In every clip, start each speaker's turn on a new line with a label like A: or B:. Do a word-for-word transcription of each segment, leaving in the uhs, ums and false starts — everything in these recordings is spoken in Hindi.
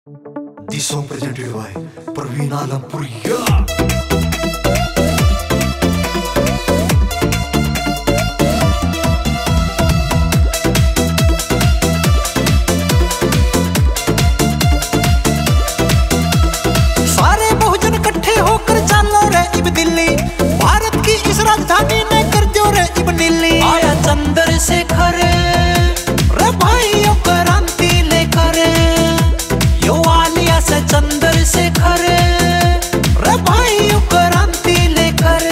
A: This song presented by Praveen Alampuriya.
B: सारे बहुजन इकट्ठे होकर चलो रे इब दिल्ली, भारत की इस राजधानी ने कर दो रे इब नीली। आया चंद्रशेखर रे भाइयों क्रांति लेकर, यो आलिया से चंद्रशेखर रे भाइयों क्रांति लेकर।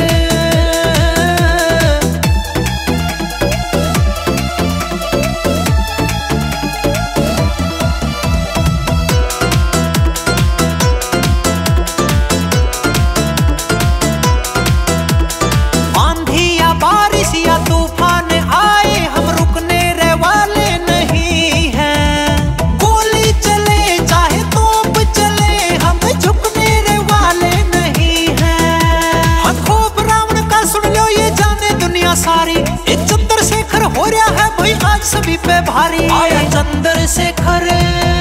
B: आंधी या बारिश या तूफान आए, हम रुकने रे वाले नहीं हैं। गोली चले चाहे तोप चले, हम झुकने रे वाले नहीं हैं। हाँ खूब रावण का सुन लो ये जाने दुनिया सारी, ये चंद्रशेखर हो रहा है भाई आज सभी पे भारी। आया चंद्रशेखर